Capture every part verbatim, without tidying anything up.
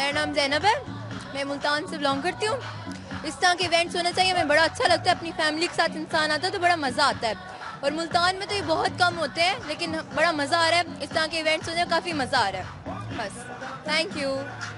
मेरा नाम जैनब है, मैं मुल्तान से बिलोंग करती हूँ। इस तरह के इवेंट्स होने चाहिए, हमें बड़ा अच्छा लगता है। अपनी फैमिली के साथ इंसान आता है तो बड़ा मज़ा आता है। और मुल्तान में तो ये बहुत कम होते हैं, लेकिन बड़ा मज़ा आ रहा है। इस तरह के इवेंट्स होने काफ़ी मज़ा आ रहा है। बस, थैंक यू।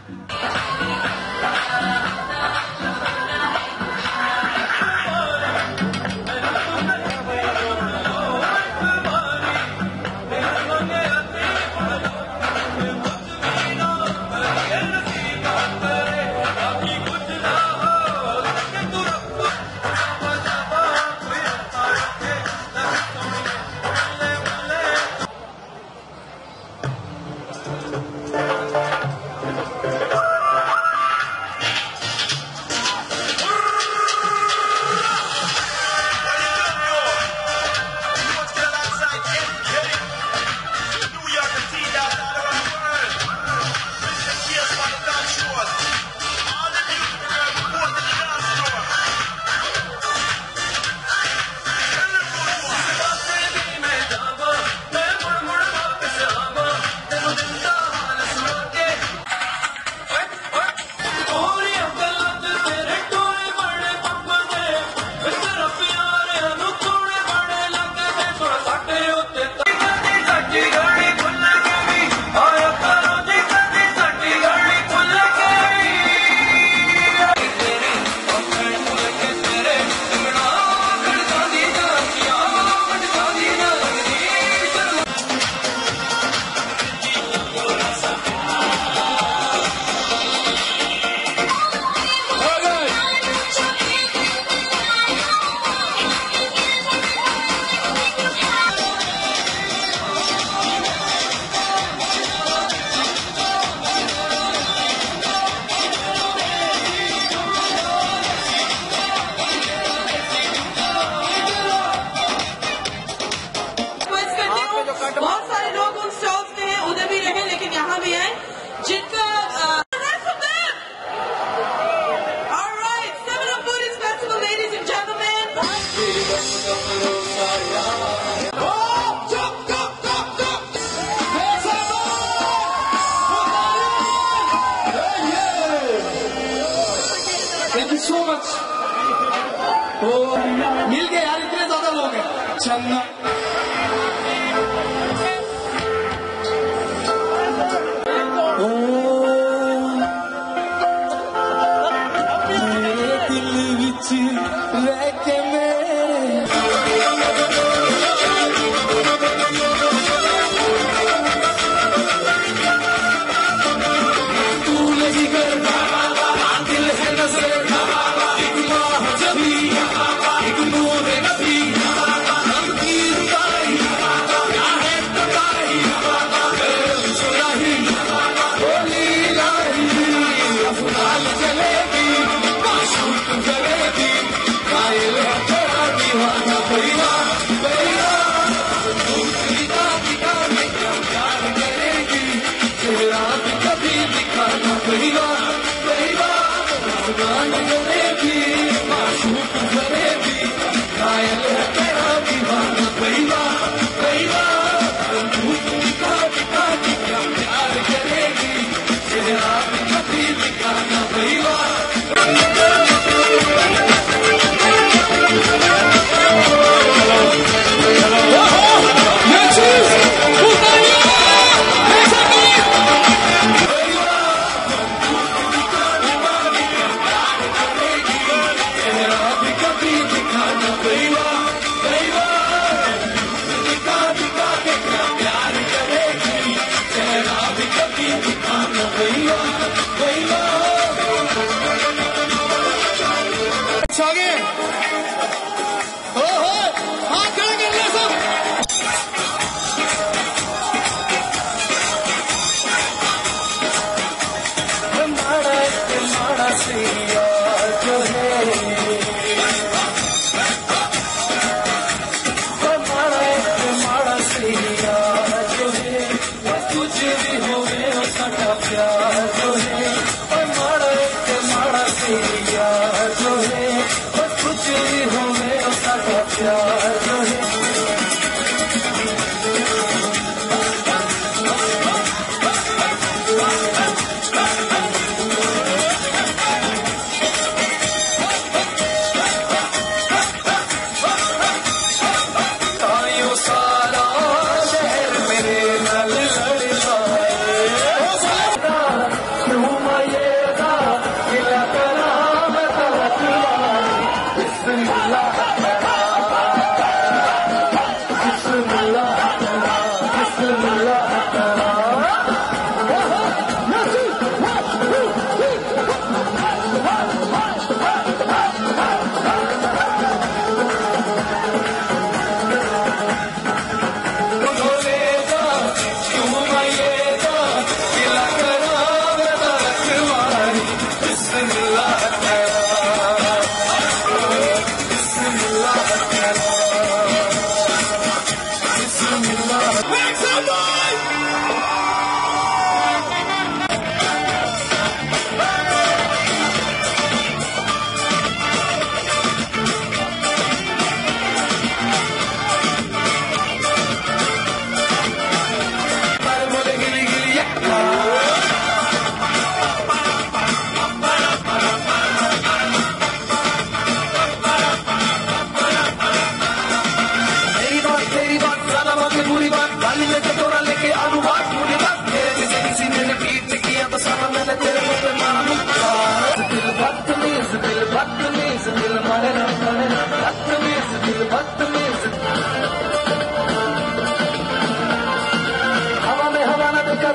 बहुत सारे लोग उन स्टॉल्स में हैं, उधर भी रहे, लेकिन यहाँ भी हैं जिनका All right, seven of foodies festival, ladies and gentlemen. Thank you so much. Oh, मिल गए यार, इतने ज्यादा लोग हैं। चन्ना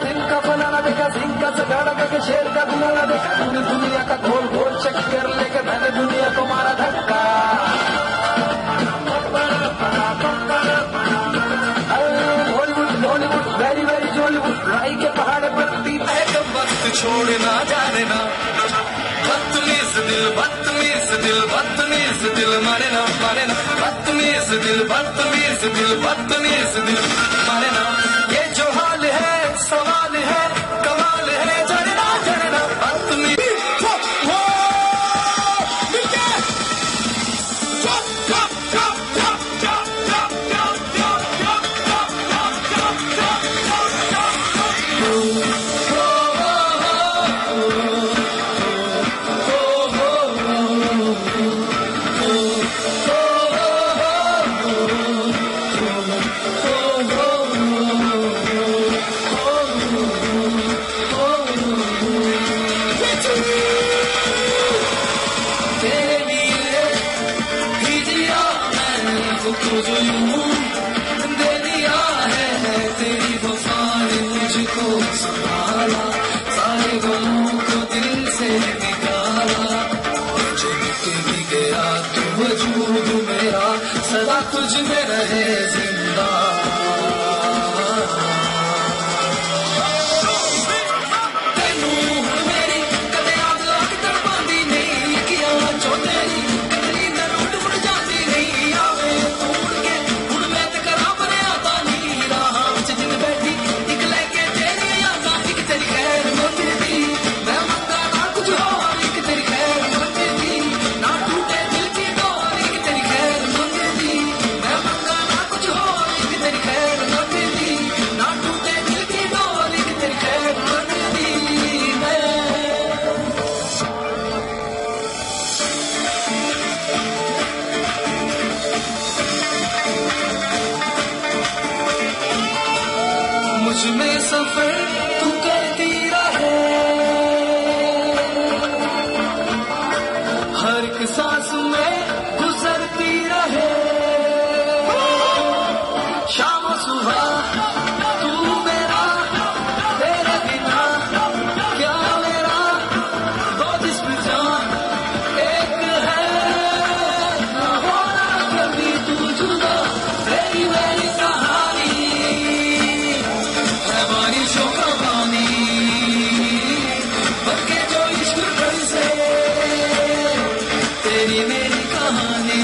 सिंह का फलाना देखा, सिंह का सगाड़ा करके शेर का बुलाना देखा। तूने दुनिया का गोल गोल चक्कर लेके मैंने दुनिया को मारा धक्का। Bollywood Bollywood very very Jollywood, राई के पहाड़ पर दीप है तो वक्त छोड़ना जाने ना। बदतमीज दिल बदतमीज दिल बदतमीज दिल मारे ना मारे ना। बदतमीज दिल बदतमीज दिल बदतमीज दिल मारे ना। ये जो हाल है सवाल है कमाल है, जड़ना जड़ना बदतमीज। सदा तुझ में रहे जिंदा। तेनू मेरी कदे याद लाग तड़पांदी नहीं, किया जो तेरी कदरी न रूट मुड़ जाती नहीं। आवे तोड़ के हुण मैं ते करा बने आता नहीं। राह विच जिन बैठी इक लेके तेरी यादां, इक तेरी खैर मंगदी। मैं मंगा ना कुछ होर, इक तेरी खैर मंगदी। ना टूटे दिल की डोर, इक तेरी खैर मंगदी। मैं मंगा ना कुछ होर, इक तेरी खैर मंगदी। ना टूटे दिल की डोर, इक तेरी खैर मंगदी। मैं मुझ में सफर तू करती रहे, हर एक सांस में गुजरती रहे। शाम सुबह तू मेरा, तेरे बिना क्या मेरा। दो जिस्म जान एक है, ना होना कभी तू जुदा। तेरी मेरी कहानी है बारिशों का पानी, बरके जो इश्क बरसे। तेरी मेरी कहानी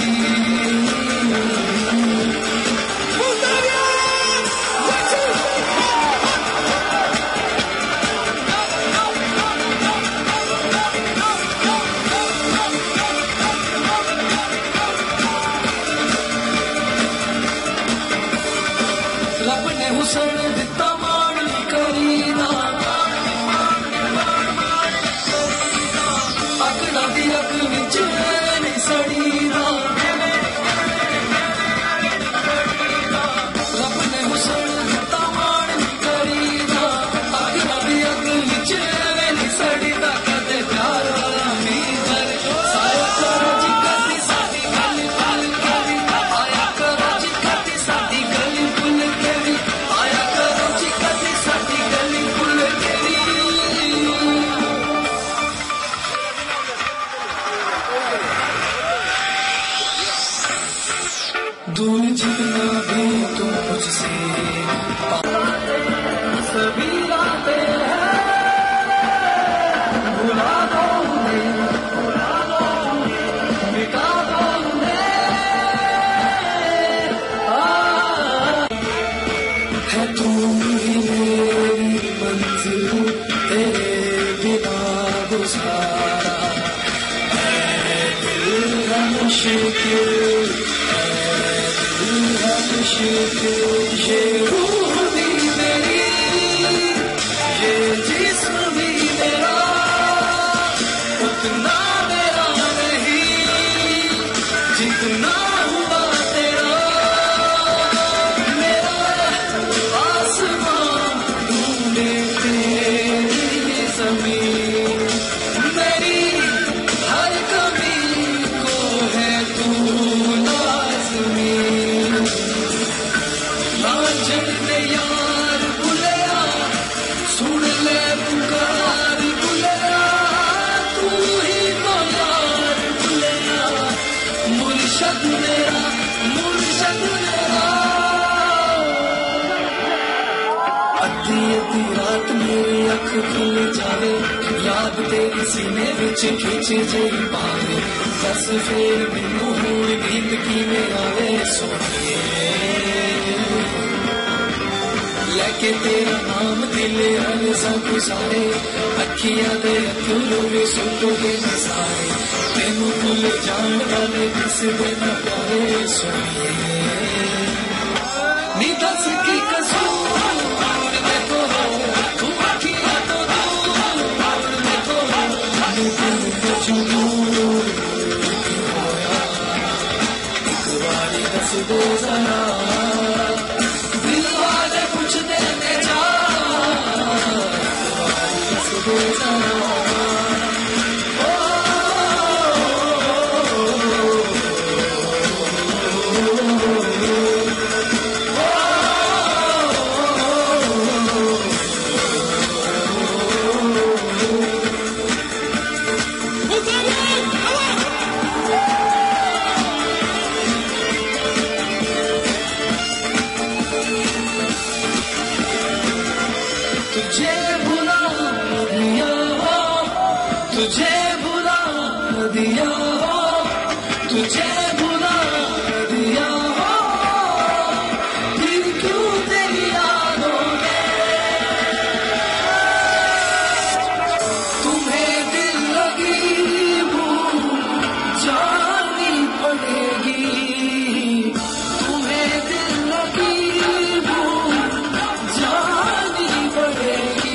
रब ने हुस्न दिता मान करीना। अकड़ा दी अक विच नहीं सड़ीना। रब ने हुस्न दिता मान करीना। अकड़ा दी अक विच नहीं सड़ीना। कदे प्यार वाला मीर साया करो जी कदी साडी गल गल करी। आया करो जी कदी साडी गल भुल करी। आया करो जी कदी साडी गल भुल करी। दूर जितना भी तुम मुझसे, सभी रातें हैं भुला दो उन्हें, भुला दो उन्हें, मिटा दो उन्हें। आ, है तुम ही मेरी मंजिल, तेरे बिना गुजारा है दिल है मुश्किल। ये रूह भी मेरी, ये जिस्म भी मेरा, उतना मेरा नहीं जितना हुआ तेरा। मेरा आसमां ढूंढे तेरी ज़मीन, मेरी हर कमी को है तू लाज़मी। ना जग दी रात मेरी अख खुल जावे याद तेरी सीने विच खिंचे जेही पावे दस फेर मैनू हुण नींद किवें आवे सोनिए लेके तेरा नाम दिले अरज़ां गुज़ारे अखियां दे अथरू वे सुटोगे न सारे तेनू भुल जान वाले दिसदे न प्यारे सोनिए नी दस की कसूर देखो तू अखियां तो दूर देखो नी दिल को चूर होया एक बारी दस दो जरा दिल वाले कुछ देने जा एक बारी दस दो जरा तुझे भुला दिया हो तुझे भुला दिया हो तुझे भुला दिया हो फिर क्यों तेरी यादों में तुम्हें दिल लगी भूल जानी पड़ेगी तुम्हें दिल लगी भूल जानी पड़ेगी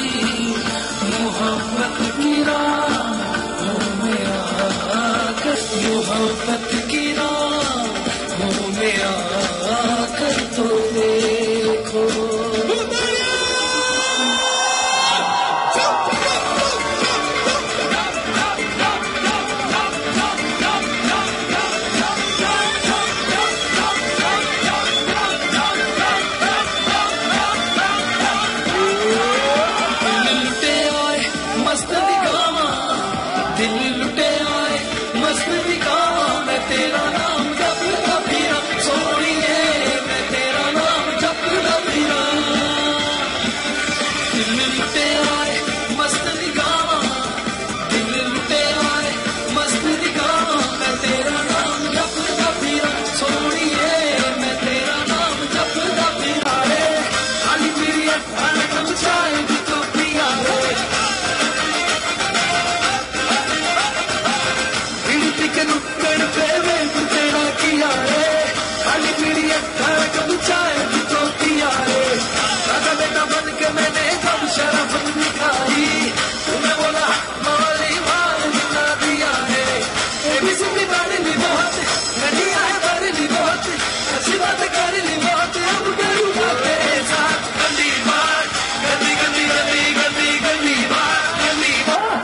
मोहब्बत की राहों में आकर मोहब्बत की राहों में आकर तो देखो दिल लुटे आए मस्त दिखावा मैं तेरा नाम जपदा फिरा सोनिए मैं तेरा नाम जपदा फिरा दिल लुटे आए मस्त दिखावा दिल लुटे आए मस्त दिखावा मैं तेरा नाम जपदा फिरा सोनिए मैं तेरा नाम जपदा फिरा रे खाली पीरिया खाना कम चाहे तो पिया रे नुक्कड़ पे वे तेरा किया रे खाली पीड़ी अठारह कब चाहे तो किया रे दादा बेटा बन के मैंने कब शराब दिखाई तुम्हें बोला मौली मार दिला दिया है एबीसी भी गाड़ी ली बहुत नहीं आए बारी ली बहुत अच्छी बात कर ली बहुत अब करूँगा तेरे साथ गंदी बात गंदी गंदी गंदी गंदी गंदी बात गंदी बात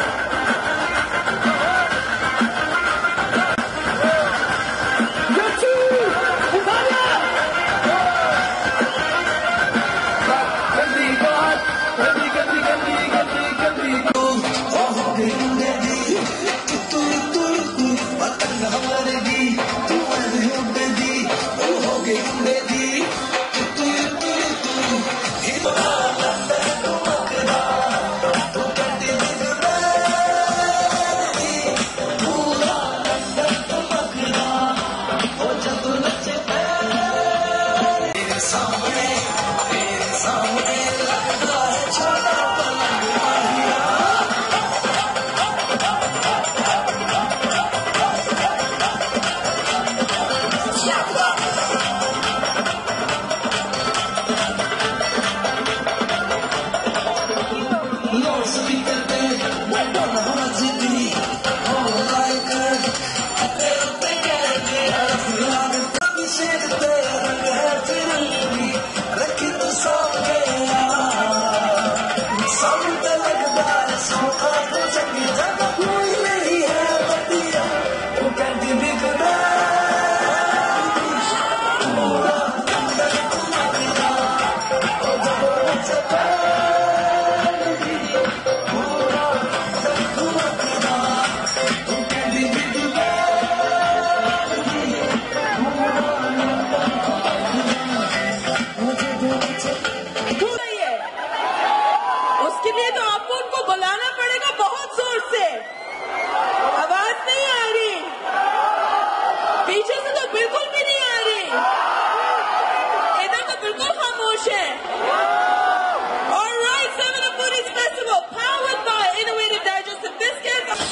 लिए तो आपको उनको बुलाना पड़ेगा बहुत जोर से। आवाज नहीं आ रही, पीछे से तो बिल्कुल भी नहीं आ रही, इधर तो बिल्कुल खामोश है। All right, seven of Foodies Festival, powered by Innovative Digestive Biscuits.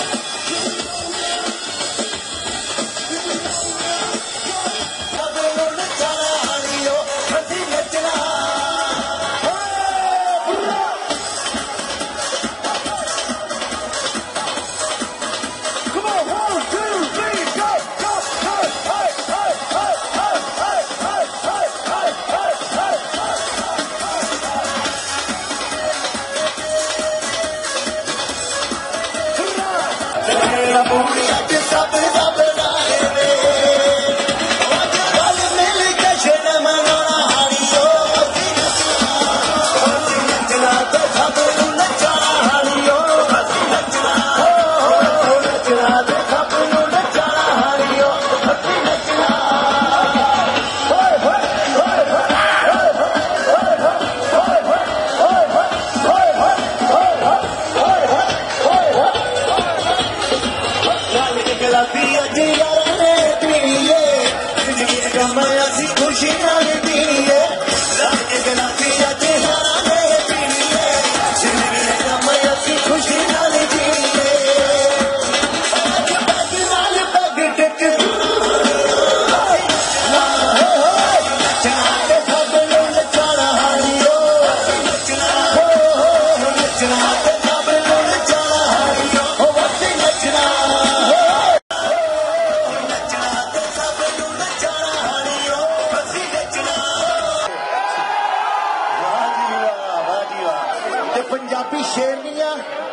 Punjabi शेरनियां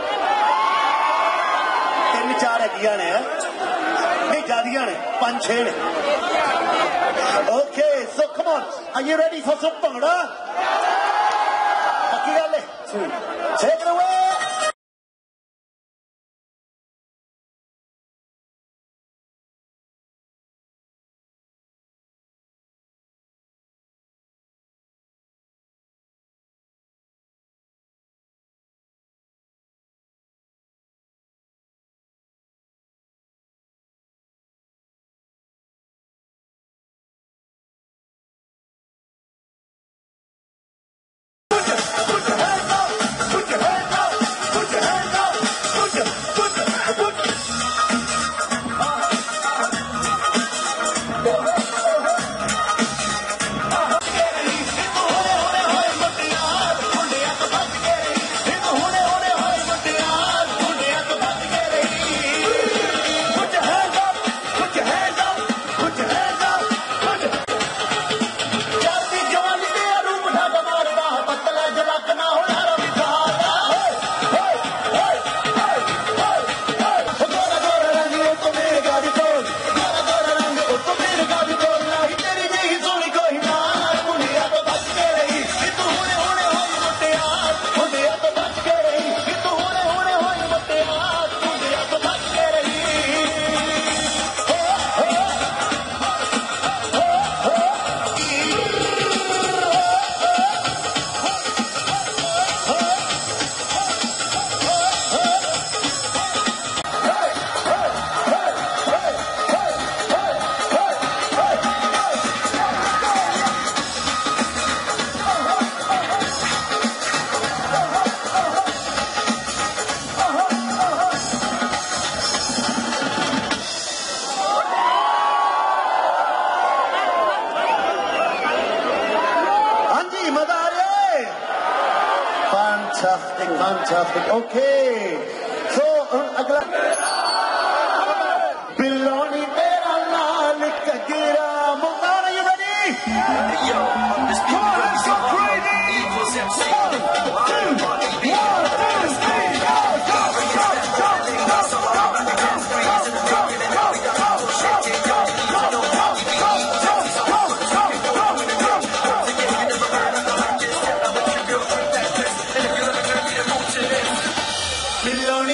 तीन चार हैगियां ने, नहीं ज्यादा ने, पांच छे ने। Okay, so come on, are you ready for some bhangra? पक्की गल है, take it away. Fantastic, fantastic. Okay. So, अगला बिल्लोनी मेरा लाल कगीरा Multan, are you ready? Yo, this come on, let's go crazy. One, two, one, two, three, go, go, go, go, Billion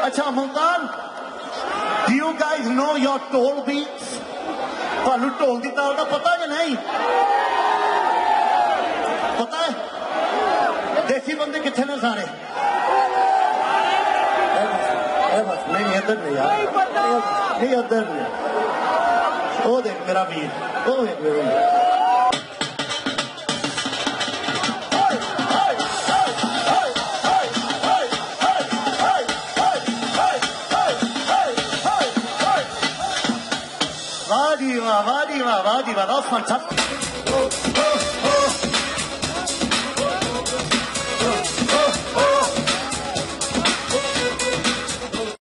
अच्छा Multan, do you guys know your toll beats? ਤੁਹਾਨੂੰ ਢੋਲ ਦੀ ਤਾਲ ਦਾ ਪਤਾ ਜਾਂ ਨਹੀਂ? ਪਤਾ ਹੈ? ਦੇਸੀ ਬੰਦੇ ਕਿੱਥੇ ਨੇ ਸਾਰੇ? ਇਹ ਬਸ ਨਹੀਂ ਇੱਧਰ ਨਹੀਂ ਯਾਰ, ਨਹੀਂ ਇੱਧਰ ਨਹੀਂ। ਉਹ ਦੇਖ ਮੇਰਾ ਵੀਰ, ਉਹ ਦੇਖ ਮੇਰਾ ਵੀਰ। Vadi va, vadi va, vadi va, that was fantastic.